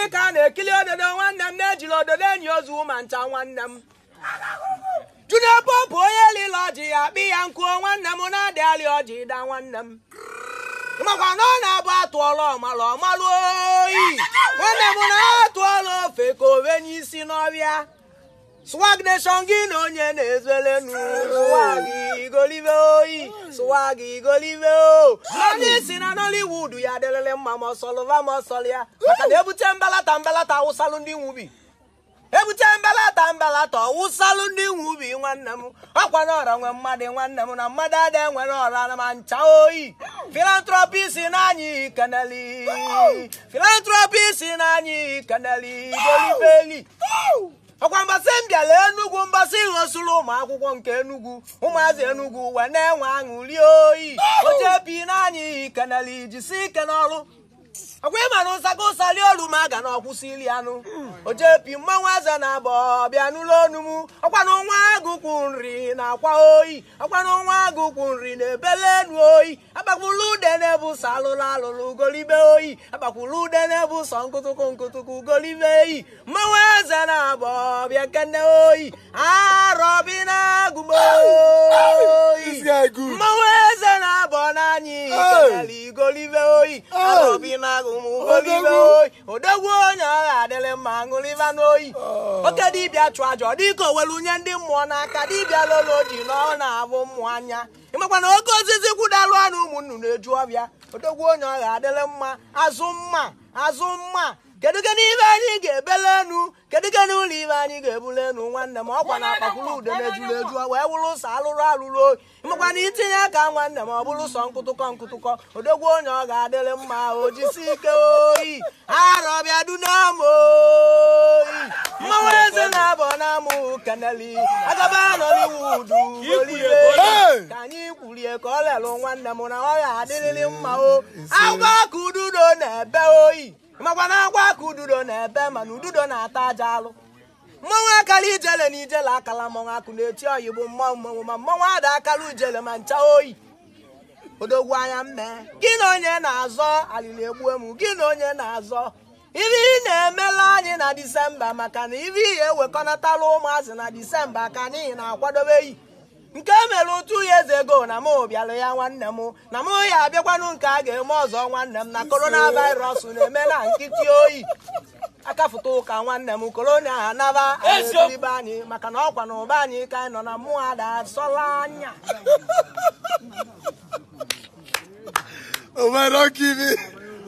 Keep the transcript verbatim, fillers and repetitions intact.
gịnị ka a na-ekili ododo nwanne m na-ejiri ododo enyi ozu ma ncha nwanne m Junior Pope onye lile ọjị ya akpị ya nkuo nwanne m na-adị alị ọjị da nwanne m makwa na ọ na-abụ atụọla ọmalụ ọmalụ oyi nwanne m na-atụọla ofe ka owe n'isi n'ọbịa Swag Nation gị na onye na-ezolenu Swag igolive oyi Swag igolive o onye si na Nollywood ya delele mma ma ọsọlụva ma ọsọlụ ya maka na ebute mbelata mbelata awụsalụ ndị nwubi ebute mbelata mbelata ọwụsalụ ndị nwubi nwanne m ọkwa na ọra nwe mmadụ nwanne m na mmadụ ada enwere ọra na ma ncha oyi philanthropy si na anyị keneli philanthropy si na anyị keneli golibeli ọkwa mbasị mbịala Enugu mbasị ghosụrụ ụmụ akwụkwọ nke Enugu ụmụazị Enugu wee na-enwe aṅụrị oyi ojepi na anyị keneli jisi ike n'ọrụ ọkwa ịma na ụsaka ụsali olu ma ga na ọkwụsịli anụ ojepi mmanwụ aza na abọ bịa n'ụlọ onu m ọkwa na nwa agụkwu nri na akwa oyi ọkwa na nwa agụkwu nri na ebele enu oyi agbakwulu ude na-ebu sọ alụlụ alụlụ golibe oyi agbakwulu ude na-ebu sọ nkụtụkụ nkụtụkụ golibe eyi mmanwụ aza na abọ bịa kene oyi arọbi na agụmo oyi mmanwụ eze na abọ n'anyị keneli golibe oyi arọbi na agụmo golibe oyi odogwu onye agha adịrị mma ṅụrịva n'oyi oke dibịa chụ aja dịka owelu nye ndị mmụọ n'aka dibịa lolo ji na ọ na-abụ mmụọ anya ịmakwa na oke osisi kwụdalụ ọnụ ụmụ nnụnụ na-eju ọbịa odogwu onye ọgha adịrị mma azụ mma azụ mma kedu kedu ibe anyị ga-ebele enu kedu kedu ụlọ ibe anyị ga-ebule enu nwanne m ọkwa na akpakwuru ude na-ejuru eju wee wụrụ ụsọ alụrụ alụrụ oyi ịmakwa na itinye aka nwanne m ọ bụrụ sọ nkụtụkọ nkụtụkọ odogwu onye ọ ga-adịrị mma o jisi ike oyi arọbịa dunam oyi mmanwụ eze na-abọ n'amụ keneli agaba Nollywood olive ka anyị kwurie ka ọ lelụ nwanne m na ọ ga-adịrịrị mma o agwa ka ududo na-ebe oyi makwa na agwa ka ududo na-ebe mana ududo na-ata aja alụ mmanwụ akala ijele na ijele akala mmanwụ akụ na-eti oyi bụ mmanwụ mmanwụ ma mmanwụ ada akala ijele ma ncha oyi odogwu anya mme gị na onye na-azọ alili egbu emu gị na onye na-azọ ibe ị na-emela anyị na Disemba maka na ibe ihe ewekọnatala ụmụazị na Disemba ka n'ihi na-akwadobe yi nke mere otu ya eze ego na m bịalụ ya nwanne m na m ya abịakwanụ nke a ga-eme ọzọ nwanne m na coronavirus na-eme na nkịtị oyi akafụta ụka nwanne m korona anaba ibe anyị maka na ọkwa na ụba anyị ka anyị nọ na mmụọ ada asọla anya. Oh my, don't give me.